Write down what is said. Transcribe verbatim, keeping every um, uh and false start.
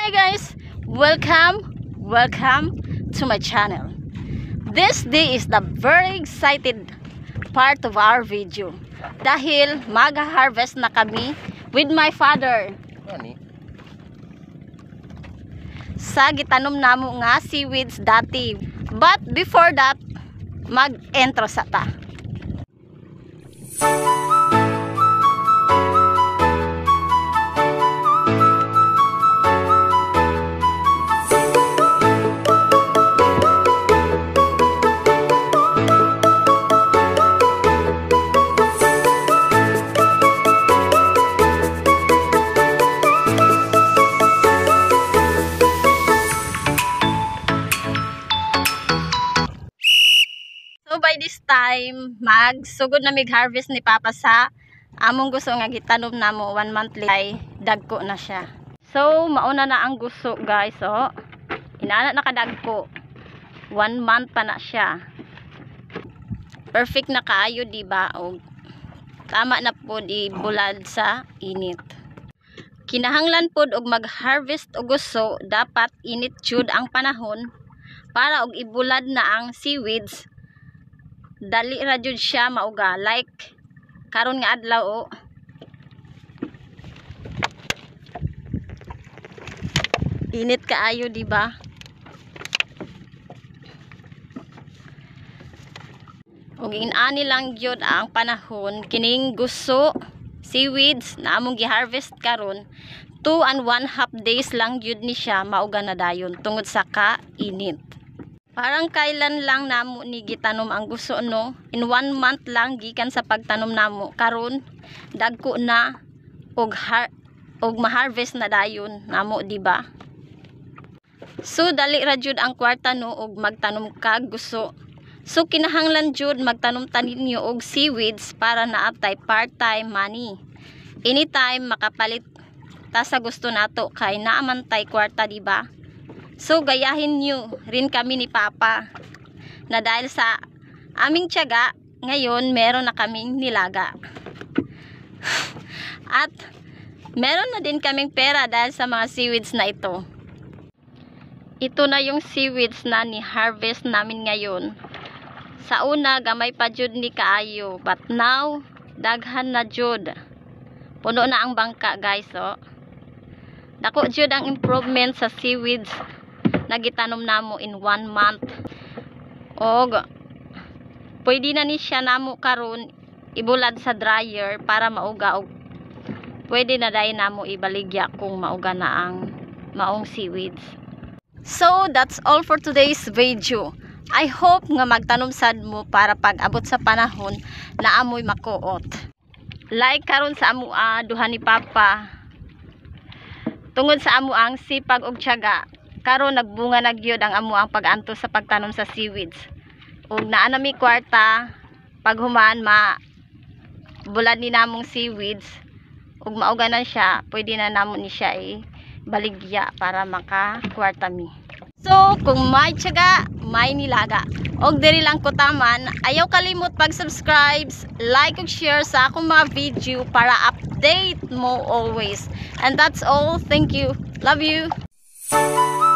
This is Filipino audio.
Hi guys! Welcome, welcome to my channel. This day is the very excited part of our video. Dahil mag-harvest na kami with my father. Sa gitanom namo nga seaweeds dati. But before that, mag-entro sa ta. By this time, magsugod na mig-harvest ni Papa sa among gusto nga gitanom namo one month lay dagko na siya. So mauna na ang gusto guys, oh. Inana na kadagko. One month pa na siya. Perfect na kaayo, di ba? Og tama na pod ibulad sa init. Kinahanglan pod og mag-harvest og gusto, dapat init jud ang panahon para og ibulad na ang seaweeds. Dali ra jud siya mauga, like karon nga adlaw, oh. Init kaayo, di ba? Og inani lang gyud ang panahon kining gusto seaweeds na among gi-harvest karon, two and one half days lang gyud ni siya mauga na dayon tungod sa ka-init. Parang kailan lang namo ni gitanom ang gusto, no? In one month lang gikan sa pagtanom namo. Karon dagko na og har og ma-harvest na dayon namo, di ba? So dali ra jud ang kwarta, no, og magtanom kag gusto. So kinahanglan jud magtanom tanin niyo og seaweeds para naatay part-time money. Anytime makapalit ta sa gusto nato kay naaman tay kwarta, di ba? So gayahin nyo rin kami ni Papa na dahil sa aming tiyaga, ngayon meron na kaming nilaga. At meron na din kaming pera dahil sa mga seaweeds na ito. Ito na yung seaweeds na ni-harvest namin ngayon. Sa una, gamay pa jud ni kaayo. But now, daghan na jud. Puno na ang bangka, guys, oh. Dako jud ang improvement sa seaweeds na gitanom namo in one month. Og pwede na ni siya namo karon ibulad sa dryer para mauga, og pwede na dai namo ibaligya kung mauga na ang maong seaweeds. So that's all for today's video. I hope nga magtanom sad mo para pag abot sa panahon na amoy makuot. Like karon sa amo uh, duha ni Papa. Tungod sa amo ang sipag og tiyaga, karon nagbunga na gyud ang amo ang pag-anto sa pagtanom sa seaweeds. Ug naa na mi kwarta pag human ma bulad ni namong seaweeds ug mauga na siya, pwede na namo ni siya i baligya para maka kwarta mi. So kung may tiyaga, may nilaga. Og diri lang ko taman, ayaw kalimot pag-subscribe, like ug share sa akong mga video para update mo always. And that's all. Thank you. Love you.